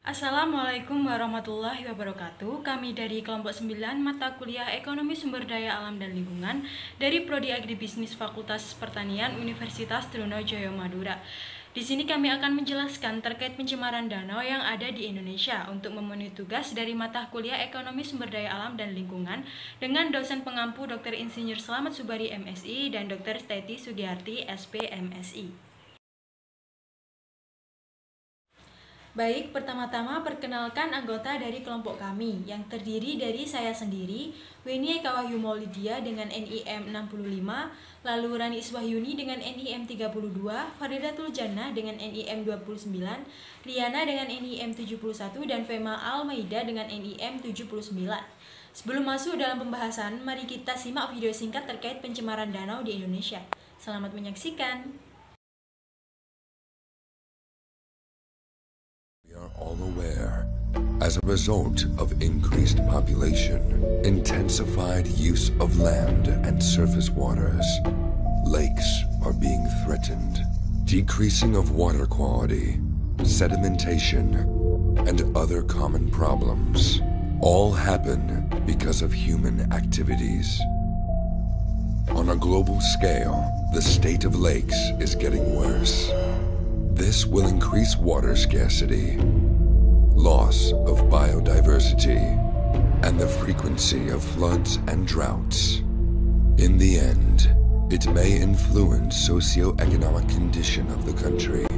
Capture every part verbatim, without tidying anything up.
Assalamualaikum warahmatullahi wabarakatuh. Kami dari kelompok sembilan mata kuliah Ekonomi Sumber Daya Alam dan Lingkungan dari Prodi Agribisnis Fakultas Pertanian Universitas Trunojoyo Madura. Di sini kami akan menjelaskan terkait pencemaran danau yang ada di Indonesia untuk memenuhi tugas dari mata kuliah Ekonomi Sumber Daya Alam dan Lingkungan dengan dosen pengampu Doktor Insinyur Slamet Subari M Si dan Doktor Teti Sugiyarti S P M Si. Baik, pertama-tama perkenalkan anggota dari kelompok kami yang terdiri dari saya sendiri, Weni Eka Wahyu Maulidia dengan N I M enam puluh lima, lalu Rani Iswahyuni dengan N I M tiga puluh dua, Faridatul Jannah dengan N I M dua puluh sembilan, Riana dengan N I M tujuh puluh satu, dan Fema Al-Maida dengan N I M tujuh puluh sembilan. Sebelum masuk dalam pembahasan, mari kita simak video singkat terkait pencemaran danau di Indonesia. Selamat menyaksikan. We are all aware, as a result of increased population, intensified use of land and surface waters, lakes are being threatened. Decreasing of water quality, sedimentation, and other common problems all happen because of human activities. On a global scale, the state of lakes is getting worse. This will increase water scarcity, loss of biodiversity, and the frequency of floods and droughts. In the end, it may influence socio-economic condition of the country.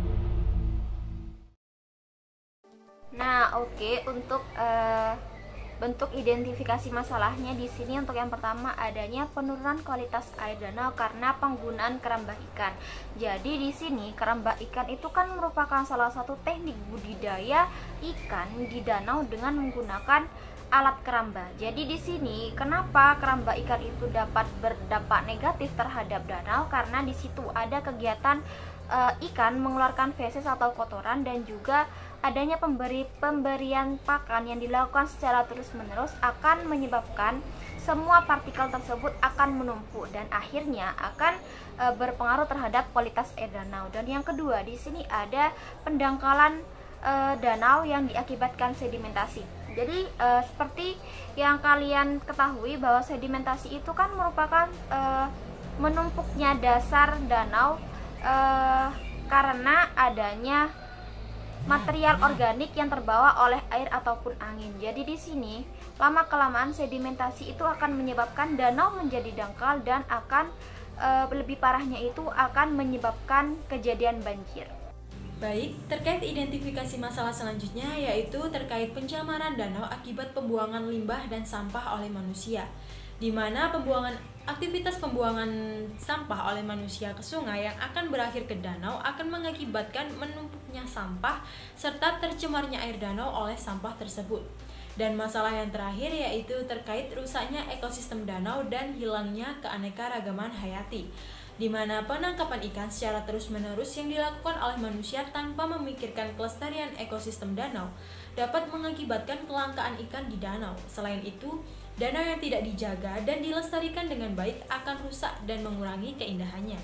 Nah, oke, okay, untuk uh, bentuk identifikasi masalahnya di sini untuk yang pertama adanya penurunan kualitas air danau karena penggunaan keramba ikan. Jadi di sini keramba ikan itu kan merupakan salah satu teknik budidaya ikan di danau dengan menggunakan alat keramba. Jadi di sini kenapa keramba ikan itu dapat berdampak negatif terhadap danau, karena di situ ada kegiatan uh, ikan mengeluarkan feses atau kotoran, dan juga adanya pemberi pemberian pakan yang dilakukan secara terus-menerus akan menyebabkan semua partikel tersebut akan menumpuk dan akhirnya akan e, berpengaruh terhadap kualitas air danau. Dan yang kedua, di sini ada pendangkalan e, danau yang diakibatkan sedimentasi. Jadi e, seperti yang kalian ketahui bahwa sedimentasi itu kan merupakan e, menumpuknya dasar danau e, karena adanya material organik yang terbawa oleh air ataupun angin. Jadi di sini lama-kelamaan sedimentasi itu akan menyebabkan danau menjadi dangkal dan akan e, lebih parahnya itu akan menyebabkan kejadian banjir. Baik, terkait identifikasi masalah selanjutnya yaitu terkait pencemaran danau akibat pembuangan limbah dan sampah oleh manusia, di mana pembuangan aktivitas pembuangan sampah oleh manusia ke sungai yang akan berakhir ke danau akan mengakibatkan menumpuknya sampah serta tercemarnya air danau oleh sampah tersebut. Dan masalah yang terakhir yaitu terkait rusaknya ekosistem danau dan hilangnya keanekaragaman hayati, di mana penangkapan ikan secara terus-menerus yang dilakukan oleh manusia tanpa memikirkan kelestarian ekosistem danau dapat mengakibatkan kelangkaan ikan di danau. Selain itu, danau yang tidak dijaga dan dilestarikan dengan baik akan rusak dan mengurangi keindahannya.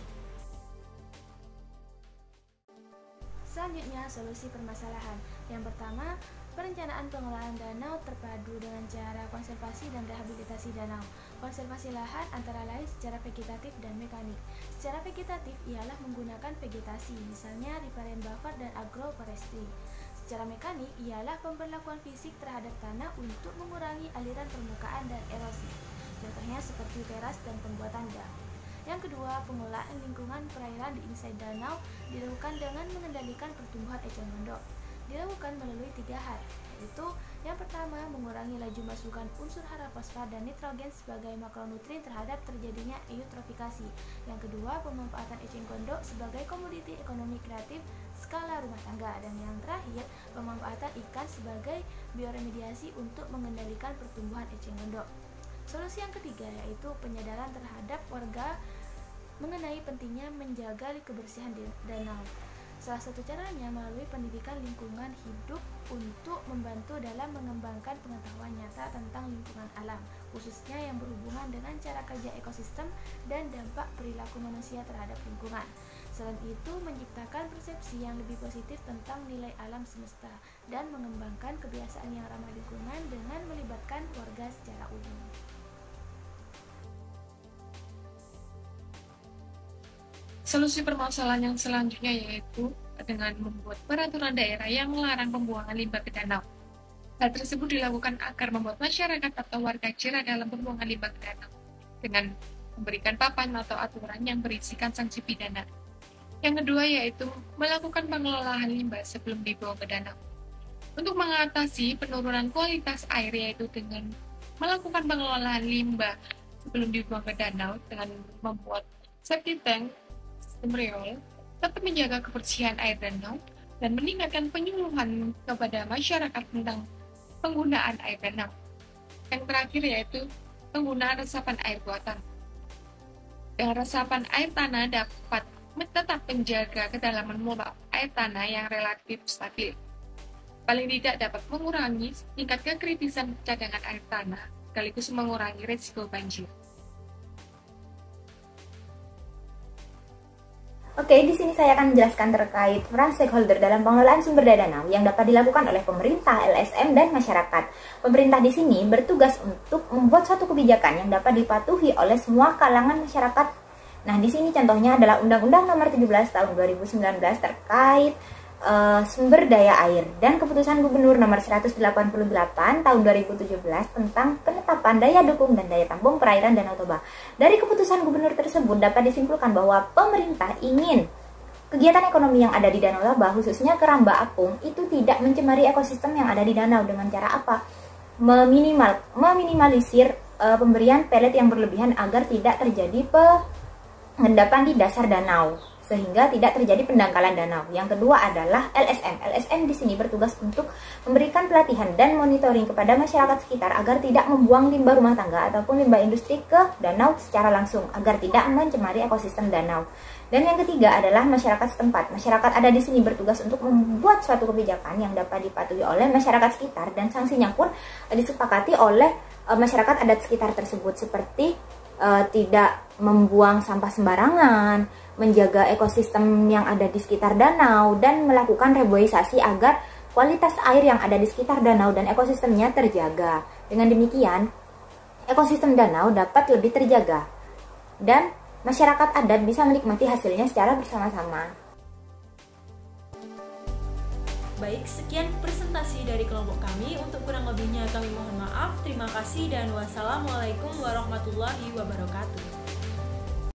Selanjutnya, solusi permasalahan. Yang pertama, perencanaan pengelolaan danau terpadu dengan cara konservasi dan rehabilitasi danau. Konservasi lahan antara lain secara vegetatif dan mekanik. Secara vegetatif ialah menggunakan vegetasi, misalnya riparian buffer dan agroforestry. Secara mekanik ialah pemberlakuan fisik terhadap tanah untuk mengurangi aliran permukaan dan erosi. Contohnya seperti teras dan pembuatan dam. Yang kedua, pengelolaan lingkungan perairan di inside danau dilakukan dengan mengendalikan pertumbuhan eceng gondok. Dilakukan melalui tiga hal, yaitu yang pertama, mengurangi laju masukan unsur hara fosfat dan nitrogen sebagai makronutrien terhadap terjadinya eutrofikasi. Yang kedua, pemanfaatan eceng gondok sebagai komoditi ekonomi kreatif skala rumah tangga. Dan yang terakhir, pemanfaatan ikan sebagai bioremediasi untuk mengendalikan pertumbuhan eceng gondok. Solusi yang ketiga yaitu penyadaran terhadap warga mengenai pentingnya menjaga kebersihan danau. Salah satu caranya melalui pendidikan lingkungan hidup untuk membantu dalam mengembangkan pengetahuan nyata tentang lingkungan alam, khususnya yang berhubungan dengan cara kerja ekosistem dan dampak perilaku manusia terhadap lingkungan. Selain itu, menciptakan persepsi yang lebih positif tentang nilai alam semesta dan mengembangkan kebiasaan yang ramah lingkungan dengan melibatkan warga secara umum. Solusi permasalahan yang selanjutnya yaitu dengan membuat peraturan daerah yang melarang pembuangan limbah ke danau. Hal tersebut dilakukan agar membuat masyarakat atau warga jerah dalam pembuangan limbah ke danau dengan memberikan papan atau aturan yang berisikan sanksi pidana. Yang kedua yaitu melakukan pengelolaan limbah sebelum dibuang ke danau. Untuk mengatasi penurunan kualitas air yaitu dengan melakukan pengelolaan limbah sebelum dibuang ke danau dengan membuat septic tank, sistem reol, tetap menjaga kebersihan air danau, dan meningkatkan penyuluhan kepada masyarakat tentang penggunaan air danau. Yang terakhir yaitu penggunaan resapan air buatan. Dengan resapan air tanah dapat tetap menjaga kedalaman muka air tanah yang relatif stabil. Paling tidak dapat mengurangi tingkat kekritisan cadangan air tanah, sekaligus mengurangi risiko banjir. Oke, di sini saya akan menjelaskan terkait peran stakeholder dalam pengelolaan sumber daya danau yang dapat dilakukan oleh pemerintah, L S M, dan masyarakat. Pemerintah di sini bertugas untuk membuat suatu kebijakan yang dapat dipatuhi oleh semua kalangan masyarakat. Nah, di sini contohnya adalah Undang-Undang Nomor tujuh belas Tahun dua ribu sembilan belas terkait uh, sumber daya air dan Keputusan Gubernur Nomor seratus delapan puluh delapan Tahun dua ribu tujuh belas tentang penetapan daya dukung dan daya tampung perairan Danau Toba. Dari keputusan gubernur tersebut dapat disimpulkan bahwa pemerintah ingin kegiatan ekonomi yang ada di Danau Toba, khususnya keramba apung, itu tidak mencemari ekosistem yang ada di danau dengan cara apa? Meminimal, meminimalisir uh, pemberian pelet yang berlebihan agar tidak terjadi pengendapan di dasar danau, sehingga tidak terjadi pendangkalan danau. Yang kedua adalah L S M. L S M di sini bertugas untuk memberikan pelatihan dan monitoring kepada masyarakat sekitar agar tidak membuang limbah rumah tangga ataupun limbah industri ke danau secara langsung, agar tidak mencemari ekosistem danau. Dan yang ketiga adalah masyarakat setempat. Masyarakat ada di sini bertugas untuk membuat suatu kebijakan yang dapat dipatuhi oleh masyarakat sekitar, dan sanksinya pun disepakati oleh uh, masyarakat adat sekitar tersebut, seperti uh, tidak membuang sampah sembarangan, menjaga ekosistem yang ada di sekitar danau, dan melakukan reboisasi agar kualitas air yang ada di sekitar danau dan ekosistemnya terjaga. Dengan demikian, ekosistem danau dapat lebih terjaga dan masyarakat adat bisa menikmati hasilnya secara bersama-sama. Baik, sekian presentasi dari kelompok kami. Untuk kurang lebihnya kami mohon maaf. Terima kasih dan wassalamualaikum warahmatullahi wabarakatuh.